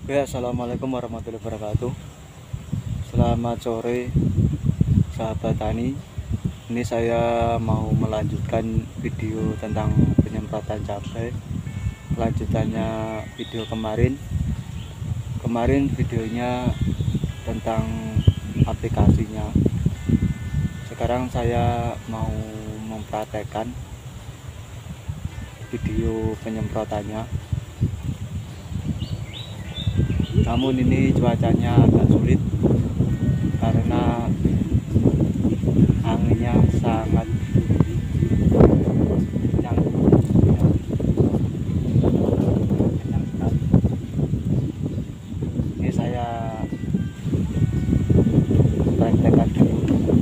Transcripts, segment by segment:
Ya, assalamualaikum warahmatullahi wabarakatuh. Selamat sore, sahabat tani. Ini saya mau melanjutkan video tentang penyemprotan cabai. Kelanjutannya video kemarin. Kemarin videonya tentang aplikasinya. Sekarang saya mau mempraktekkan video penyemprotannya. Namun ini cuacanya agak sulit karena anginnya sangat kencang, kencang sekali. Ini saya praktekkan dulu.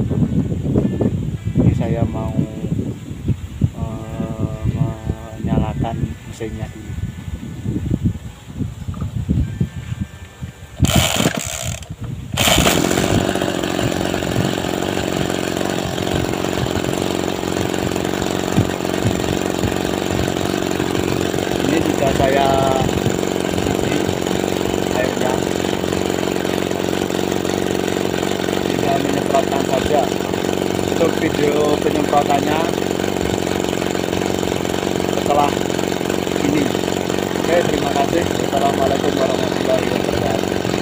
Ini saya mau menyalakan mesinnya dulu. Ini sudah saya isi airnya, tinggal menyemprotkan saja. Untuk video penyemprotannya setelah ini. Oke, terima kasih. Assalamualaikum warahmatullahi wabarakatuh.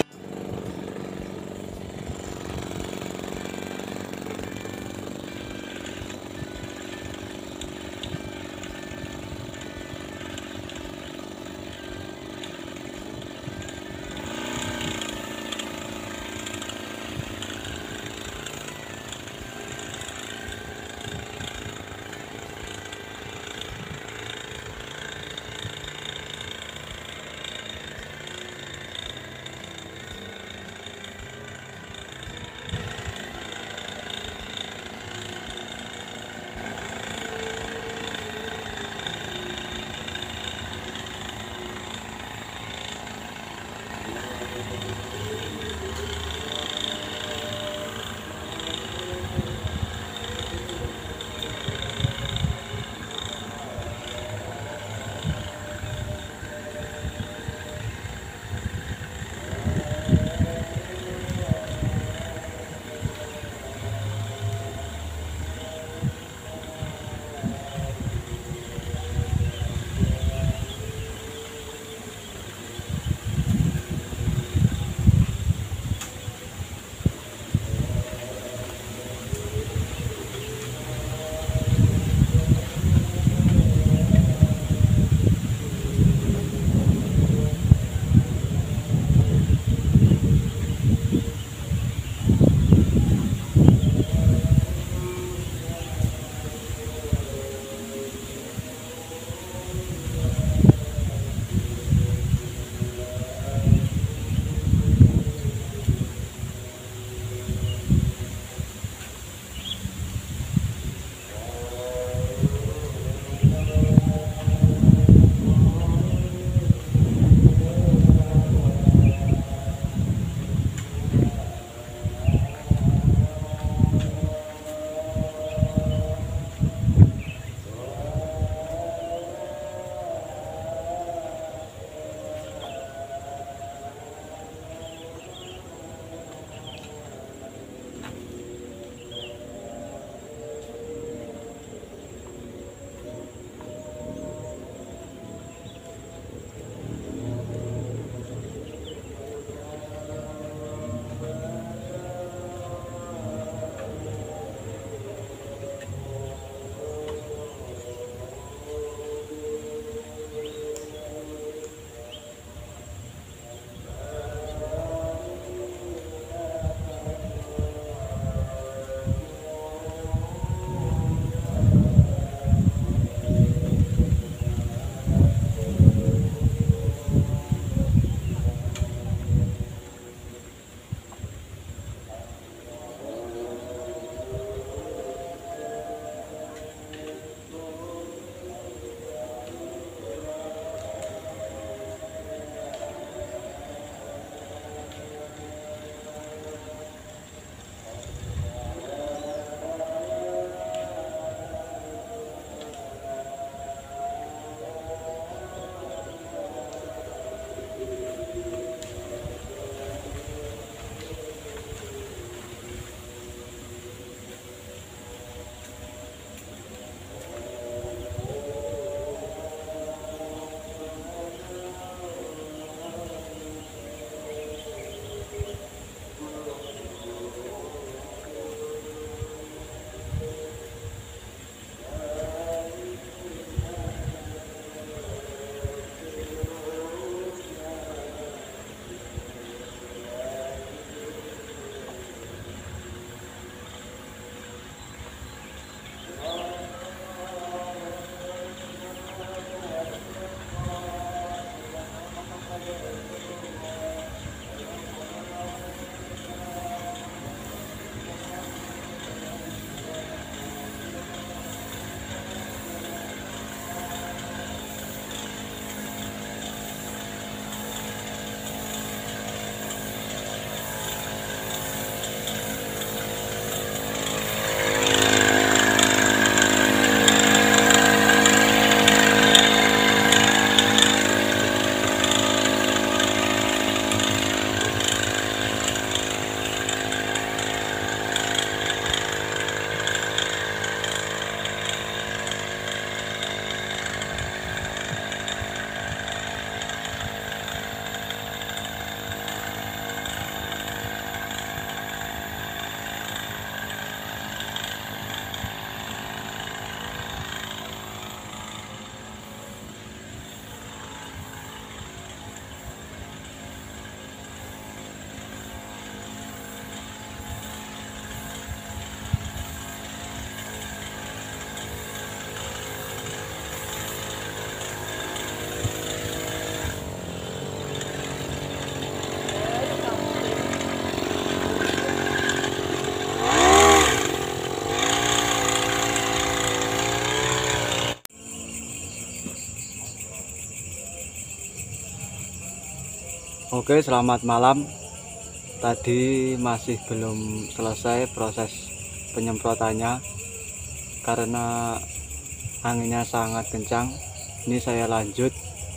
Oke, selamat malam. Tadi masih belum selesai proses penyemprotannya karena anginnya sangat kencang. Ini saya lanjut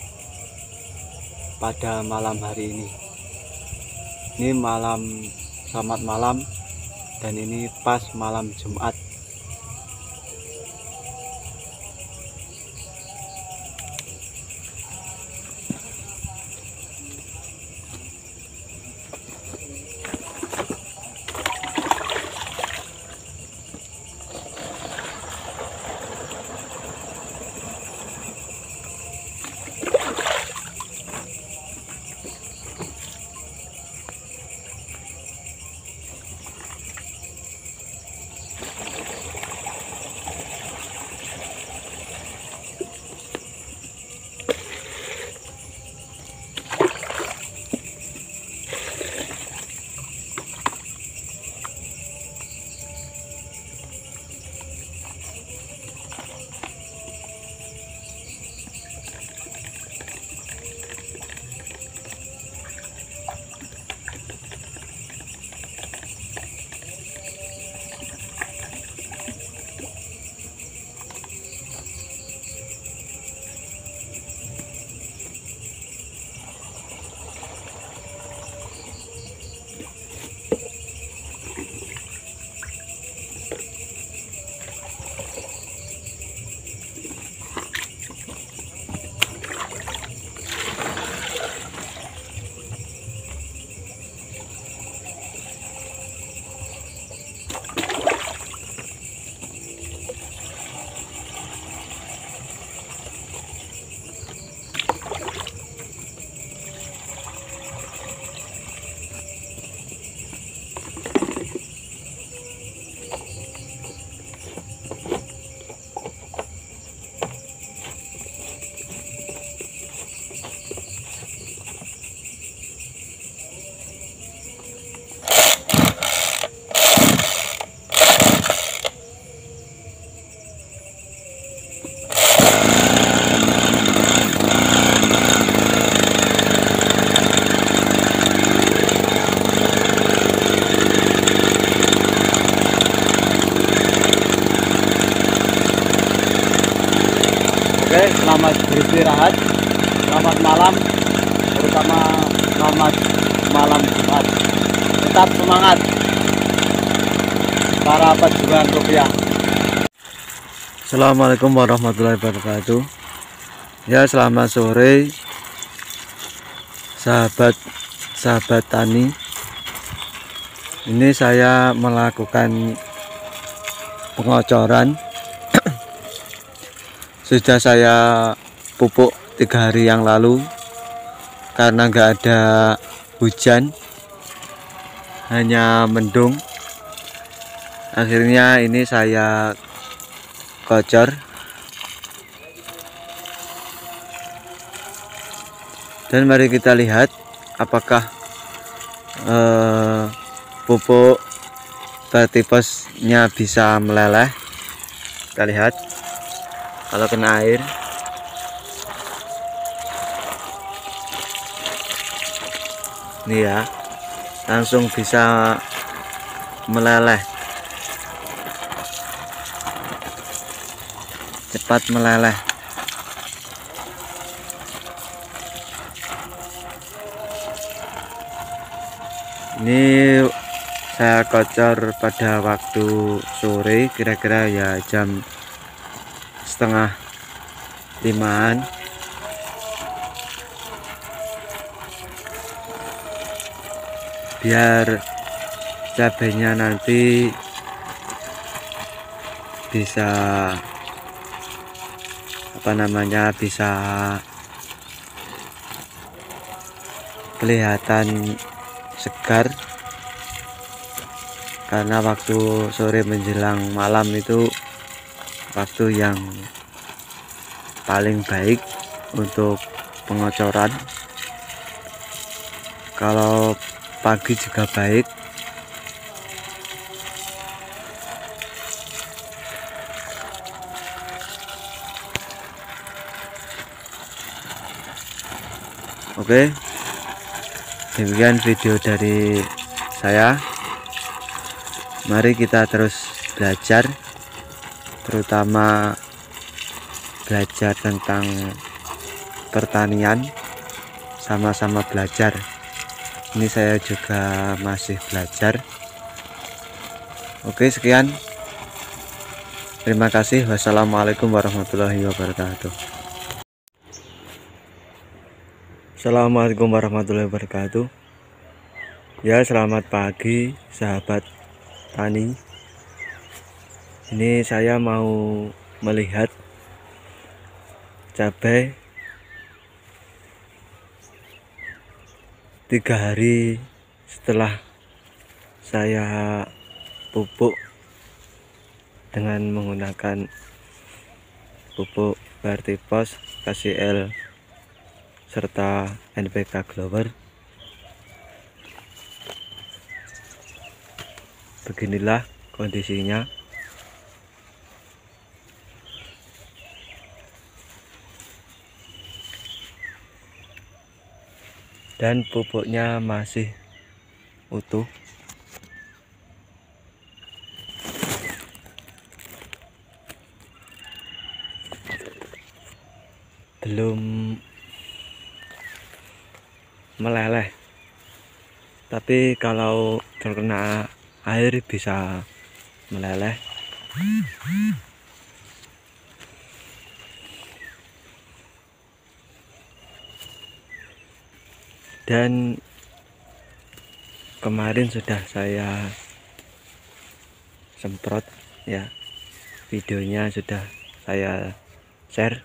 pada malam hari ini. Ini selamat malam, dan ini pas malam Jumat. Oke, selamat beristirahat, selamat malam, terutama selamat malam Jumat. Tetap semangat para pejuang rupiah. Assalamualaikum warahmatullahi wabarakatuh. Ya, selamat sore sahabat tani. Ini saya melakukan pengocoran. Sudah saya pupuk 3 hari yang lalu karena nggak ada hujan, hanya mendung. Akhirnya ini saya kocor, dan mari kita lihat apakah pupuk vertiposnya bisa meleleh. Kita lihat. Kalau kena air, ini ya, langsung bisa meleleh, cepat meleleh. Ini saya kocor pada waktu sore, kira-kira ya jam 4:30-an. Biar cabenya nanti bisa bisa kelihatan segar, karena waktu sore menjelang malam itu waktu yang paling baik untuk pengocoran. Kalau pagi juga baik. Oke, Demikian video dari saya. Mari kita terus belajar, terutama belajar tentang pertanian. Sama-sama belajar. Ini saya juga masih belajar. Oke, sekian. Terima kasih. Wassalamualaikum warahmatullahi wabarakatuh. Assalamualaikum warahmatullahi wabarakatuh. Ya, selamat pagi sahabat tani. Ini saya mau melihat cabai 3 hari setelah saya pupuk dengan menggunakan pupuk Vertipos KCL serta NPK Grower. Beginilah kondisinya. Dan pupuknya masih utuh. Belum meleleh, tapi kalau terkena air bisa meleleh. Dan kemarin sudah saya semprot ya, videonya sudah saya share.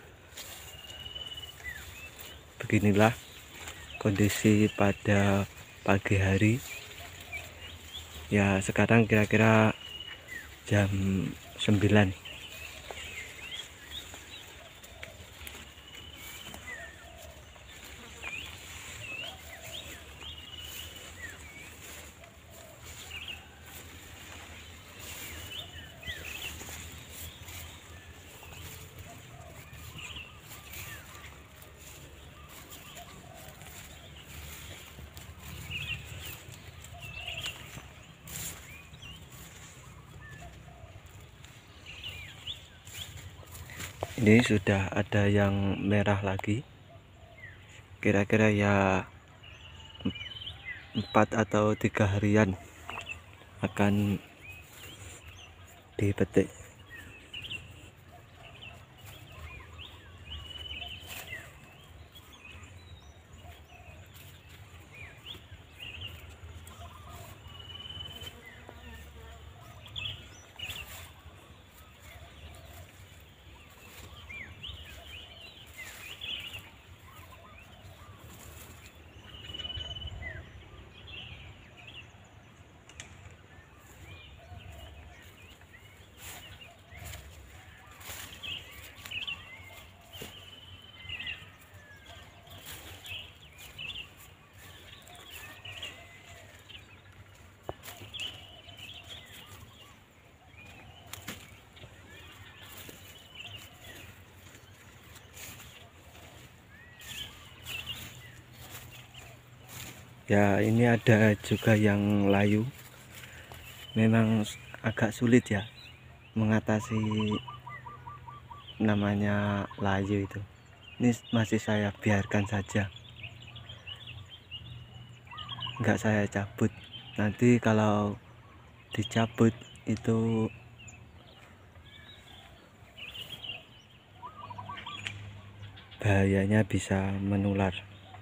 Beginilah kondisi pada pagi hari ya. Sekarang kira-kira jam 9. Ini sudah ada yang merah lagi, kira-kira ya 4 atau 3 harian akan dipetik. Ya, ini ada juga yang layu. Memang agak sulit ya mengatasi namanya layu itu. Ini masih saya biarkan saja, nggak saya cabut. Nanti kalau dicabut itu bahayanya bisa menular.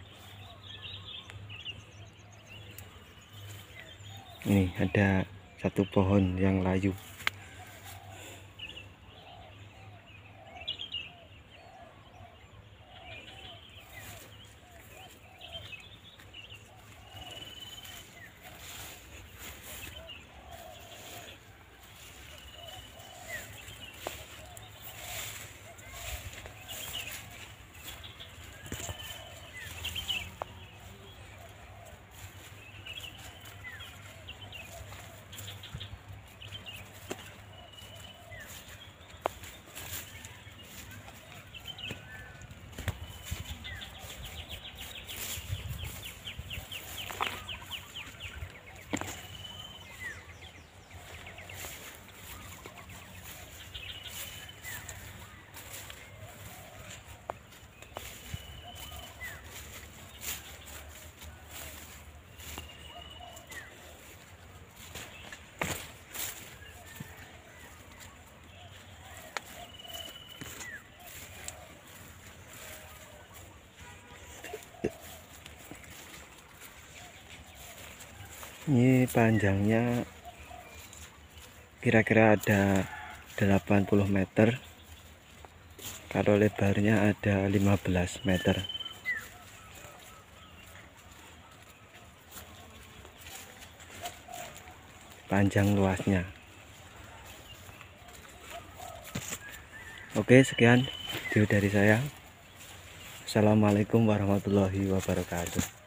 Nih ada satu pohon yang layu. Ini panjangnya kira-kira ada 80 meter, kalau lebarnya ada 15 meter. Panjang luasnya. Oke, sekian video dari saya. Assalamualaikum warahmatullahi wabarakatuh.